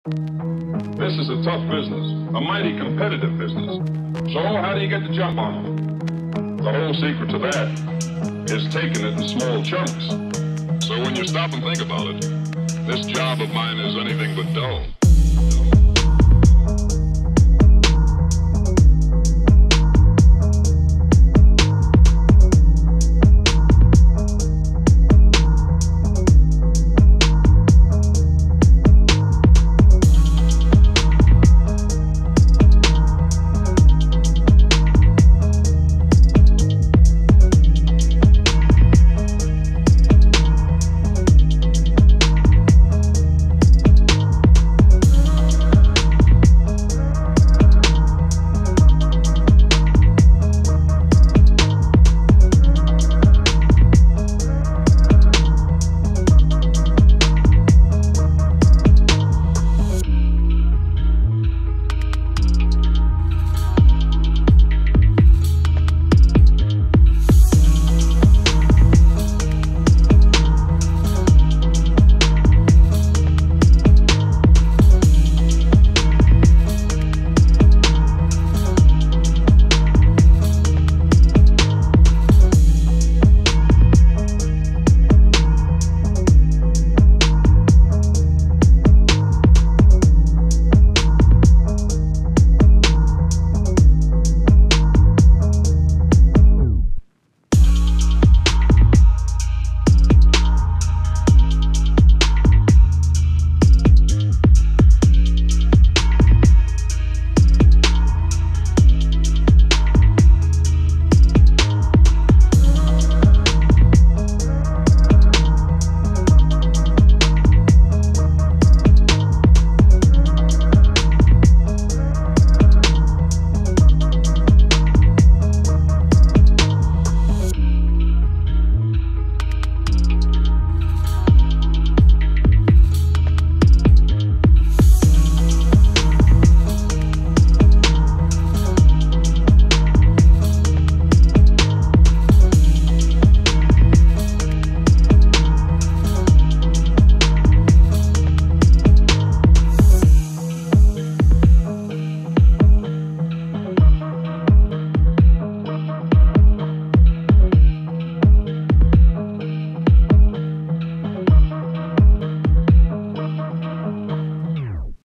This is a tough business, a mighty competitive business. So how do you get the jump on them? The whole secret to that is taking it in small chunks. So when you stop and think about it, this job of mine is anything but dull.